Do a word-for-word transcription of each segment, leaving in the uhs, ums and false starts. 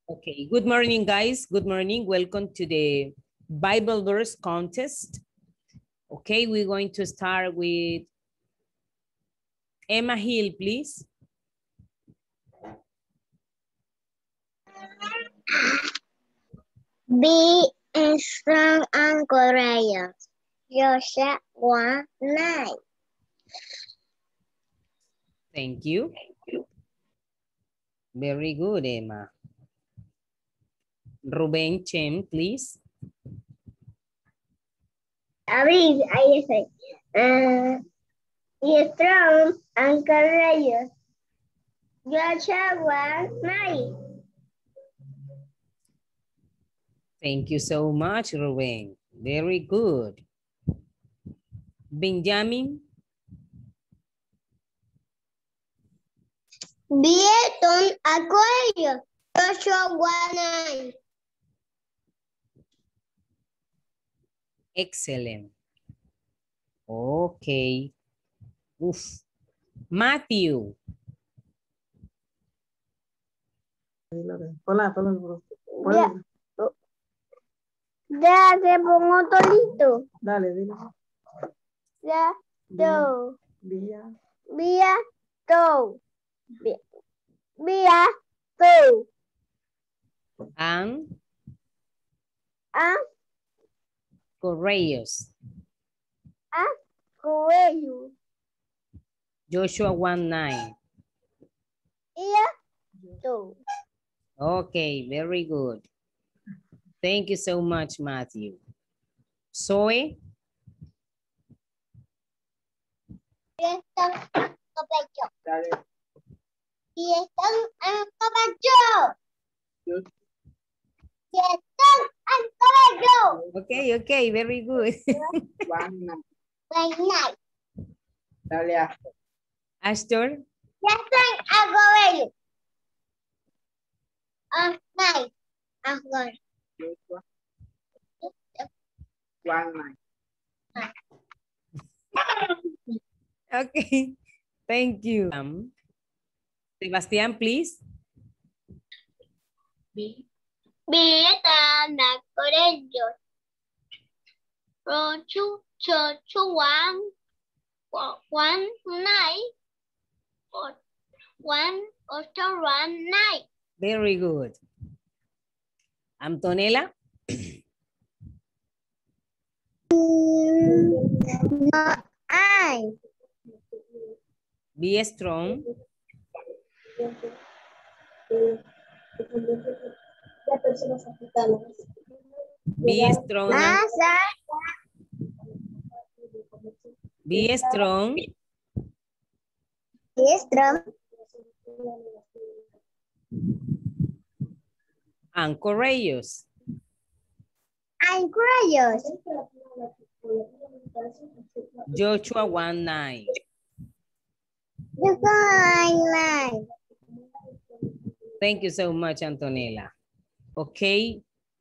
Okay, good morning, guys. Good morning. Welcome to the Bible verse contest. Okay, we're going to start with Emma Hill, please. Be strong and courageous. Joshua one nine. Thank you. Very good, Emma. Ruben Chem, please. Abrir, ahí estoy. Uh, be strong and courageous. Joshua one nine. Thank you so much, Ruben. Very good. Benjamin. Be strong and courageous. Joshua one nine. Excellent. Okay. Uf. Matthew. Hola, hola. Ya, ya te pongo tolito. Dale, dile. Ya, do. Vía. Vía, do. Vía, vía, do. And And, courageous. and, courageous. Joshua one nine. Vía, do. Okay, very good. Thank you so much, Matthew. Zoe. Fiestan caballo. Dale. Fiestan en caballo. Yo. Fiestan en caballo. Okay, okay, very good. One night. Buenas night. Dale, Astor. Astor. Fiestan en caballo. Ah, night. Ahora. Joshua. One night. Okay, thank you. Um, Sebastián, please. Fiestan en caballo. Rochu, chochu, one, one night. One, also one night. Very good. Antonella. No, I. Be strong. Be strong. and- Asa. Be strong. Diestro. And courageous. I'm curious. Joshua one nine. The line. Thank you so much, Antonella. Okay.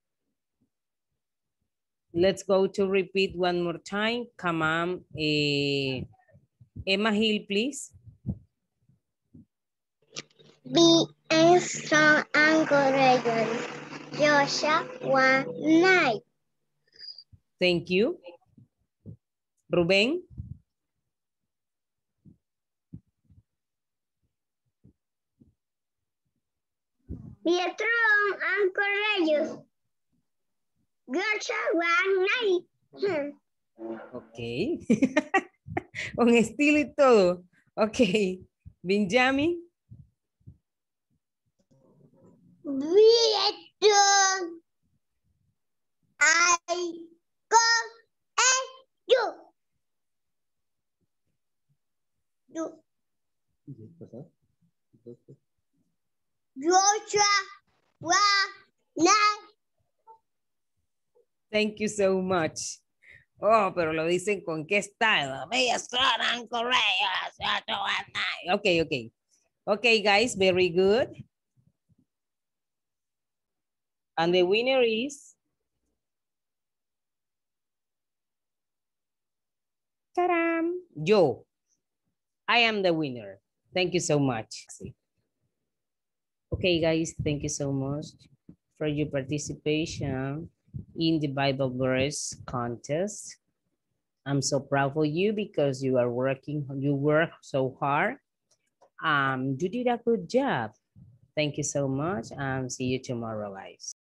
Let's go to repeat one more time. Come on. eh, Emma Hill, please. Be strong and courageous. Joshua one night. Thank you. Ruben. Be strong and courageous. Joshua one night. Hmm. Ok. Con estilo y todo. Ok. Benjamin. Be strong. I go and you. You. Joshua one night. Thank you so much. Oh, pero lo dicen con qué estado. Be strong and courageous. Ok, ok. Ok, guys, very good. And the winner is... Taram. Yo. I am the winner. Thank you so much. Okay, guys, thank you so much. for your participation in the Bible verse contest. I'm so proud of you because you are working, you work so hard. Um, you did a good job. Thank you so much and see you tomorrow, guys.